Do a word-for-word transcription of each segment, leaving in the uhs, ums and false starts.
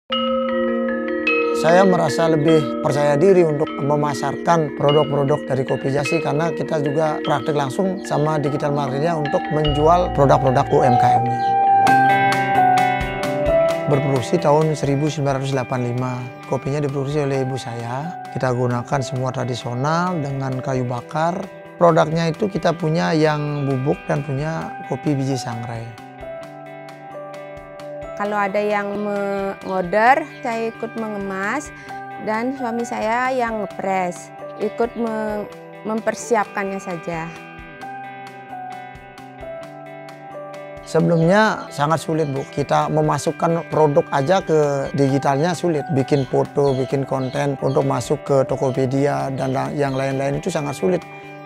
Saya merasa lebih percaya diri untuk memasarkan produk-produk dari Kopi Jasi karena kita juga praktik langsung sama digital marketingnya untuk menjual produk-produk U M K M-nya. Berproduksi tahun seribu sembilan ratus delapan puluh lima. Kopinya diproduksi oleh ibu saya. Kita gunakan semua tradisional dengan kayu bakar. Produknya itu kita punya yang bubuk dan punya kopi biji sangrai. Kalau ada yang mengorder, saya ikut mengemas dan suami saya yang ngepres, ikut mempersiapkannya saja. Sebelumnya sangat sulit, Bu. Kita memasukkan produk aja ke digitalnya sulit. Bikin foto, bikin konten untuk masuk ke Tokopedia dan yang lain-lain itu sangat sulit.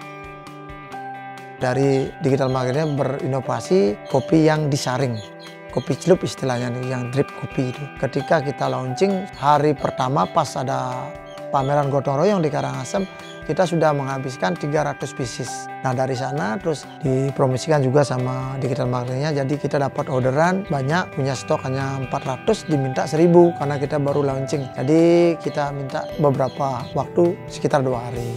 Dari digital marketingnya berinovasi kopi yang disaring. Kopi celup istilahnya nih, yang drip kopi itu. Ketika kita launching hari pertama pas ada pameran gotong royong di Karangasem, kita sudah menghabiskan tiga ratus pieces. Nah dari sana terus dipromosikan juga sama digital marketingnya, jadi kita dapat orderan banyak, punya stok hanya empat ratus, diminta seribu karena kita baru launching. Jadi kita minta beberapa waktu, sekitar dua hari.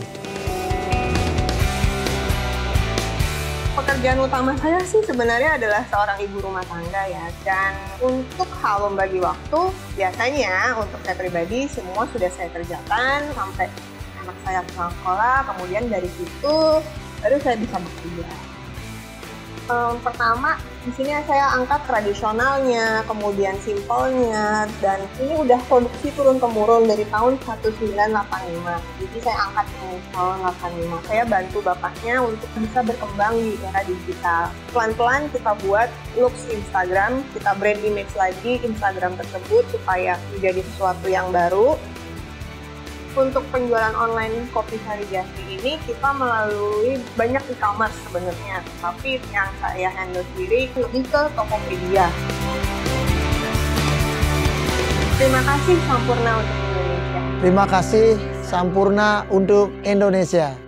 Pekerjaan utama saya sih sebenarnya adalah seorang ibu rumah tangga ya. Dan untuk hal membagi waktu, biasanya untuk saya pribadi semua sudah saya kerjakan sampai anak saya pulang sekolah, kemudian dari situ baru saya bisa bekerja. Um, pertama, di sini saya angkat tradisionalnya, kemudian simpelnya, dan ini udah produksi turun-temurun dari tahun seribu sembilan ratus delapan puluh lima. Jadi saya angkat ini tahun delapan puluh lima. Saya bantu bapaknya untuk bisa berkembang di era digital. Pelan-pelan kita buat looks Instagram, kita brand image lagi Instagram tersebut supaya menjadi sesuatu yang baru. Untuk penjualan online Kopi Sari Jasi ini kita melalui banyak e-commerce sebenarnya, tapi yang saya handle sendiri lebih ke Tokopedia. Terima kasih Sampurna untuk Indonesia. Terima kasih Sampurna untuk Indonesia.